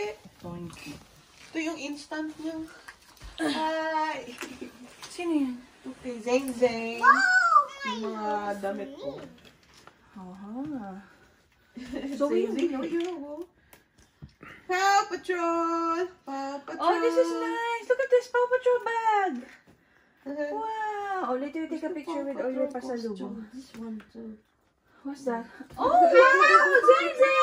Ito yung instant niya. Hi! Sino yan? Okay, Zeng Zeng. Yung mga damit ko. Aha. So, Zeng Zeng, Paw Patrol! Paw Patrol! Oh, this is nice! Look at this Paw Patrol bag! Wow! Oh, later you take a picture with all your pasalubong. This one too. What's that? Oh, wow! Zeng Zeng!